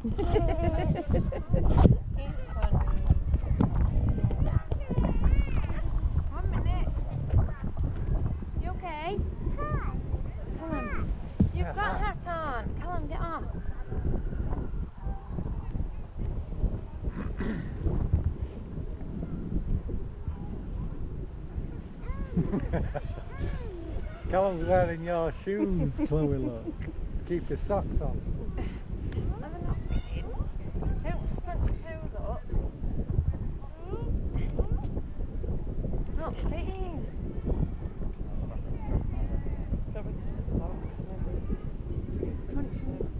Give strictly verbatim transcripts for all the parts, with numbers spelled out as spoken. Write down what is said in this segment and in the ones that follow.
One minute. You okay? Callum, you've Yeah, got a hi. hat on. Callum, get off. Callum's wearing your shoes, Chloe, look. Keep your socks on. No, they're not fitting. Don't scrunch your toes up. Not fitting. Probably because it's socks, maybe. Scrunches.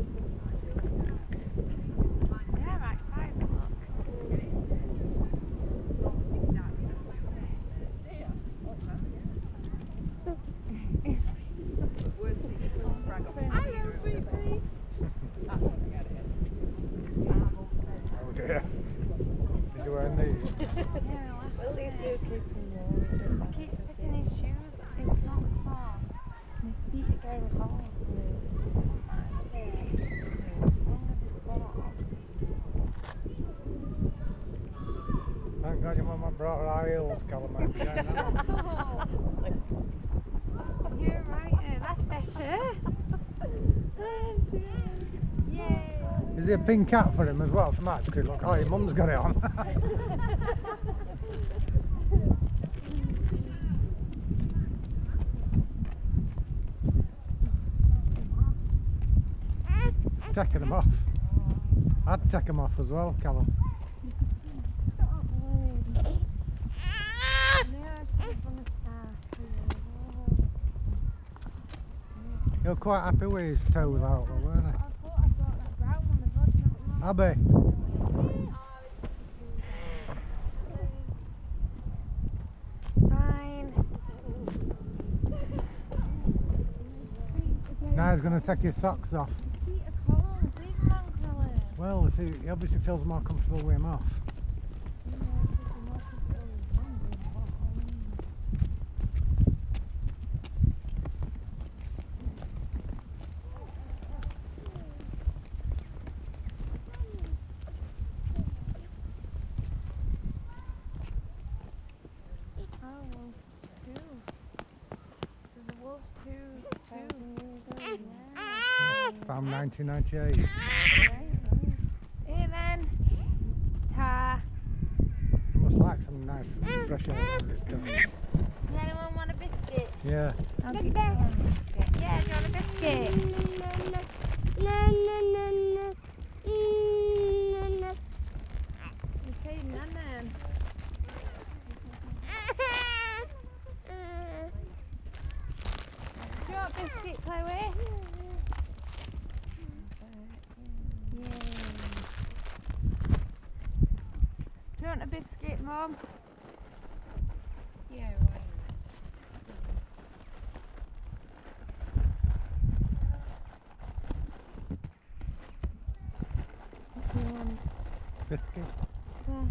Yeah, right size, look. Hello, sweetie. Oh dear. Is he wearing these? Yeah, well, Well, these yeah. do keep him warm. He keeps taking his shoes, his socks off, and his feet are going cold. As long as it's warm. Thank God your mum brought her high heels, Callum. I'd be doing that. Shut up! You're right, uh, that's better. Yay! Is there a pink hat for him as well to match? Because look, oh, your mum's got it on. Taking them off. I'd take them off as well, Callum. You're quite happy with his toes out, though, weren't you? Abby. Fine. Now he's going to take his socks off. Feet are cold. Leave them on, Callum. Well, if he, he obviously feels more comfortable with him off. Oh, well, two. There's a wolf, two, two. Yeah. From nineteen ninety-eight. Here then. Ta. Must like some nice fresh air on this toes. Does anyone want a biscuit? Yeah. I'll give you one biscuit. Yeah, do you want a biscuit? You say nana. Do you want a biscuit, Chloe? Yay. Do you want a biscuit, Mum? Yeah, why What do you want? Biscuit. Yeah.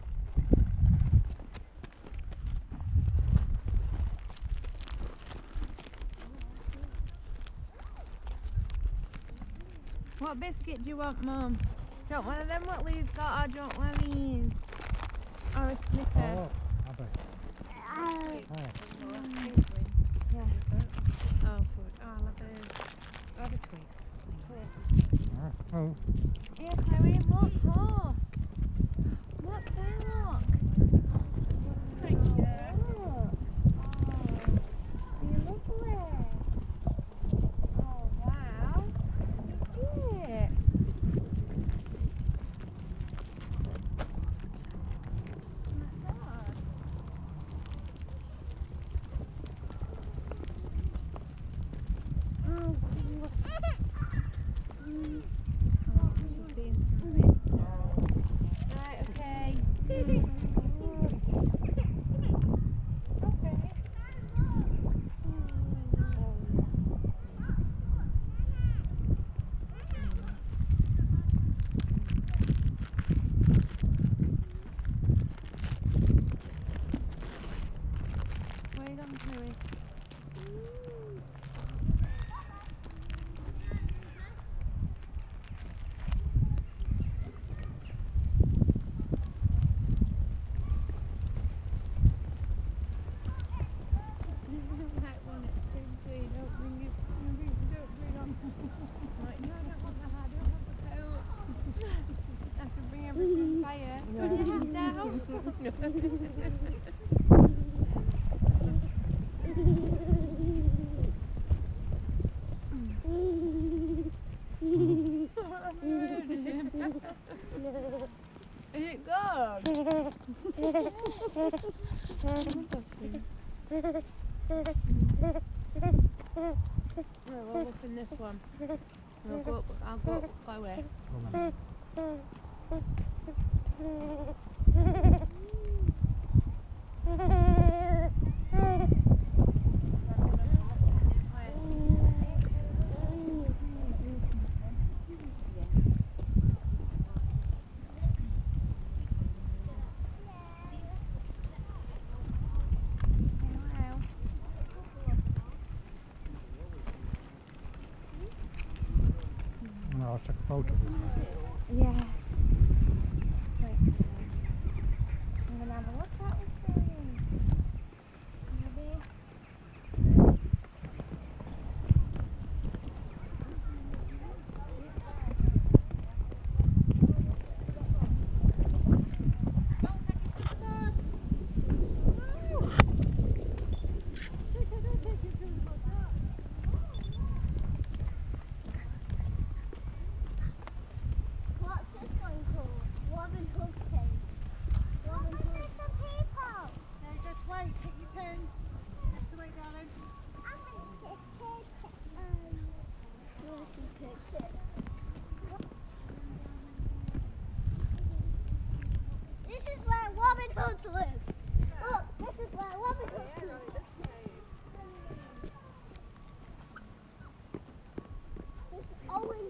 What biscuit do you want, Mum? Do you want one of them what Lee's got, or do you want one of these? Or a Snicker? Oh, Abby. Oh. Yeah. Oh, food. Oh, I'll have a, I'll have a Twix. Oh. Here, Chloe, look, horse. Look there, look. Thank you. Look. Oh, you're lovely. Oh, wow. Look at it. Oh, my God. Oh, look. Mm. Oh, she's doing something. Right, okay. Okay. Where are you going, Chloe? Is it good? Right, we'll look in this one. I'll go up, I'll go up Chloe. I'll take a photo of it. Yeah. Thanks. I'm gonna have a look at it for you. Maybe. This is where Robin Hood lives. Look, this is where Robin Hood lives. This orange.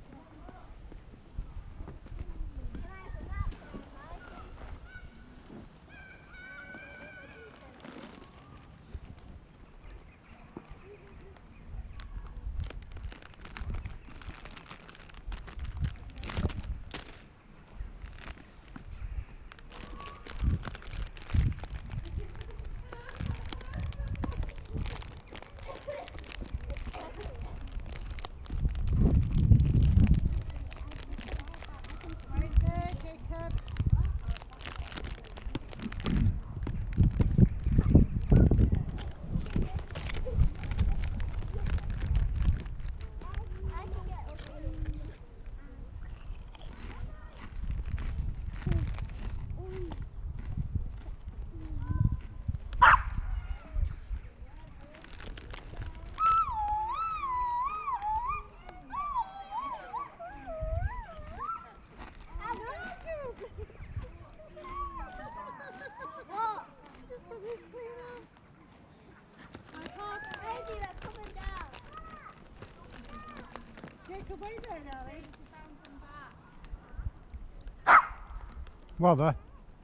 Well, there.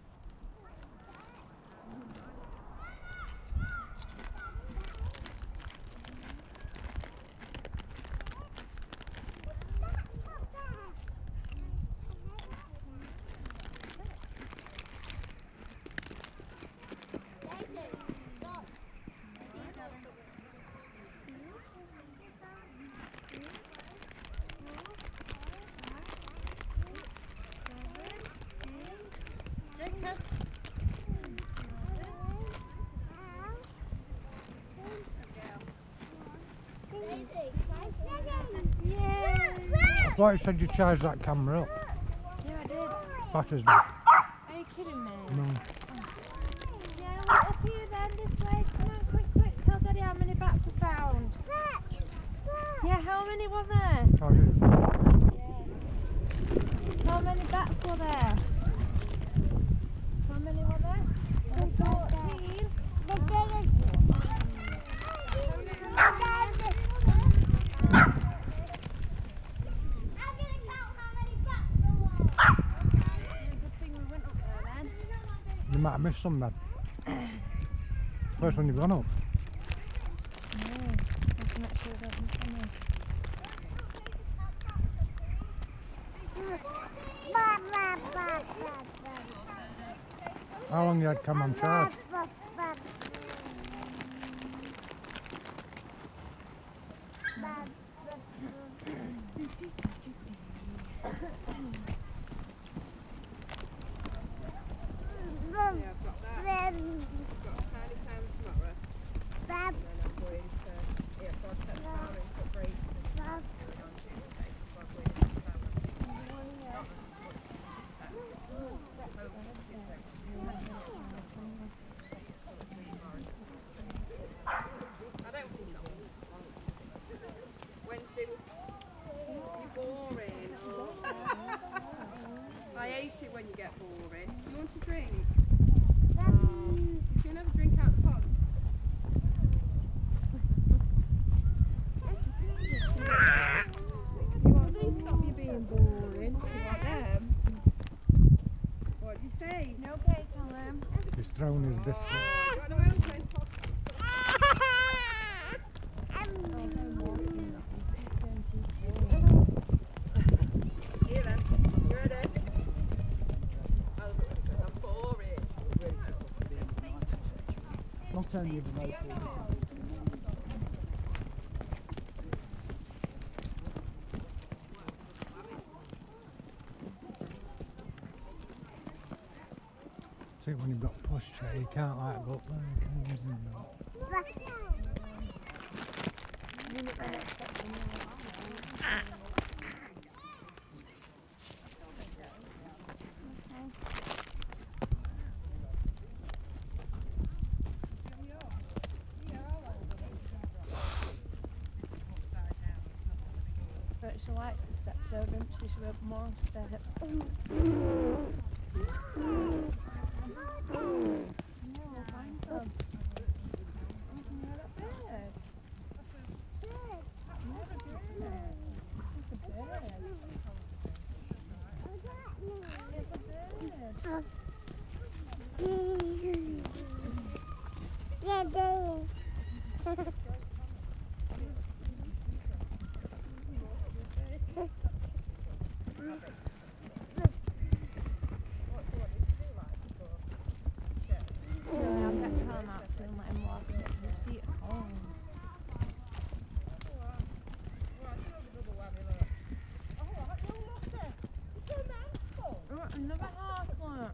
I thought you said you charged that camera up. Yeah, I did. Battery's dead. Are you kidding me? No. Yeah, we're up here then, this way. Come on, quick, quick. Tell Daddy how many bats we found. Yeah, how many were there? Oh, yeah. How many bats were there? How many were there? fourteen. Good thing we went up there then. You might have missed some then. First one you've gone up. How long you had come on charge? get boring. You want a drink? Um, You can have a drink out the pond. Will these stop you being boring? You want them? What do you say? No okay, Callum. He's thrown his biscuit. Oh, you want a wheelchair? Here then, you ready? I'm boring. Not only the local. See, when you've got a push tray, you can't like go up there, can you? But she likes the steps though, doesn't she? She'll have more steps. Another half one.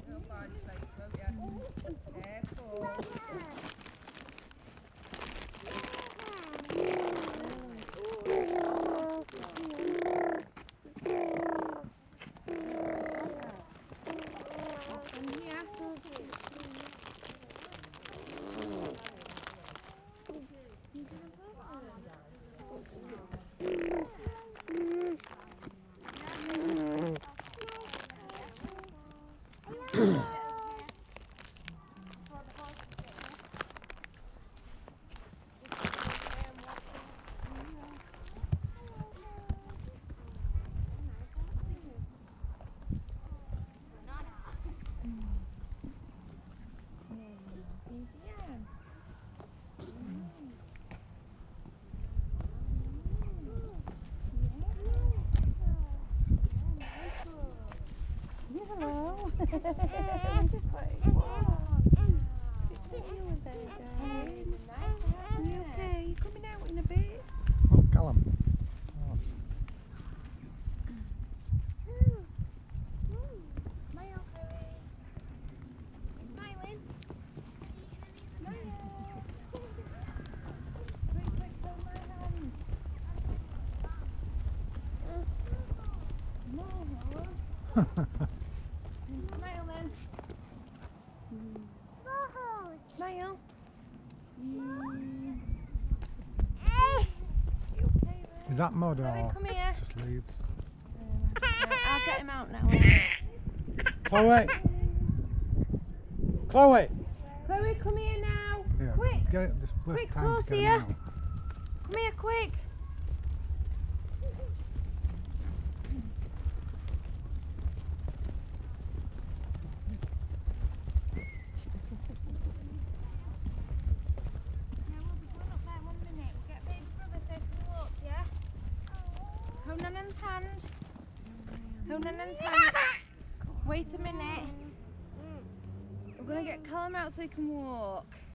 Okay, you coming out in a bit? Oh, Callum. Oh. Smile then. Smile. Is that mud Chloe, or come here. just leaves? I'll get him out now. Chloe! Chloe! Chloe, come here now. Here, Quick. get it, this worst Quick, time close to get here. him out. Come here, quick. Hold Nanan's hand. Hold Nanan's hand. Wait a minute. We're going to get Callum out so he can walk.